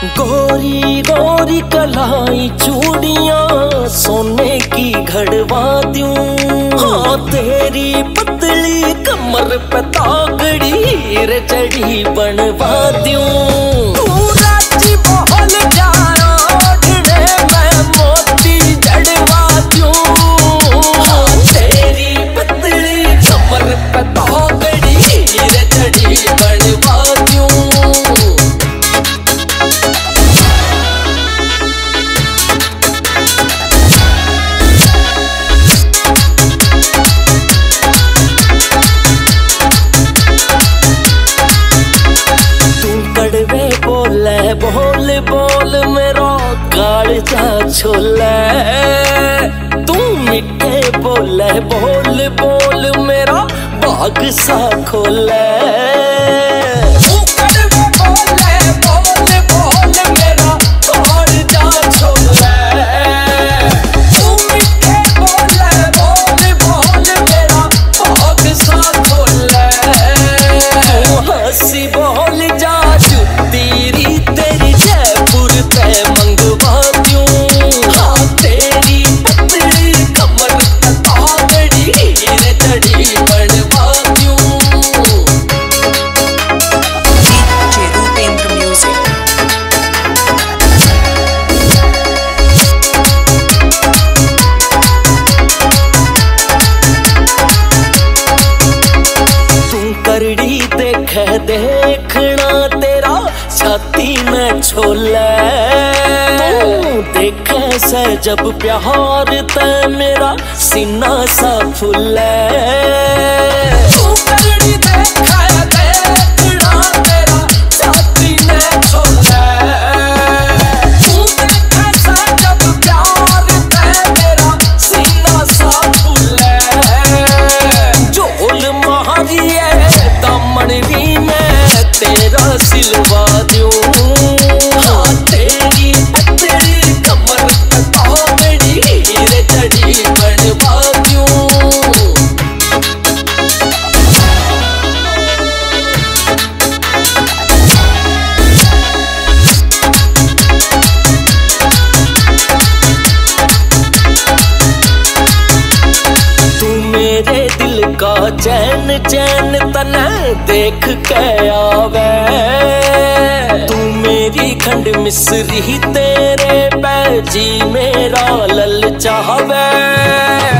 गोरी गोरी कलाई चूड़ियां सोने की घड़वा दूं। हाँ तेरी पतली कमर पे तागड़ी हीरे चढ़ी बनवा दूं। तू राजी बोल जाओ ढिड़े मैं मोती जड़वा दूं। हाँ तेरी पतली कमर पे तागड़ी हीरे चढ़ी बनवा दूं। बोल बोल मेरा कालजा छोले। तू मिठे बोले बोल बोल मेरा बाग सा खोले। देखना तेरा छाती में छोले। देखे से जब प्यार ते मेरा सीना सा फूले। तेरा सिलवा दूं। हाँ तेरी पतली कमर पे तागड़ी हीरे चढ़ी बनवा दूं। तू मेरे दिल का चैन चैन तना देख के आवे। तू मेरी खंड मिस्री तेरे पे जी मेरा लल चाहवे।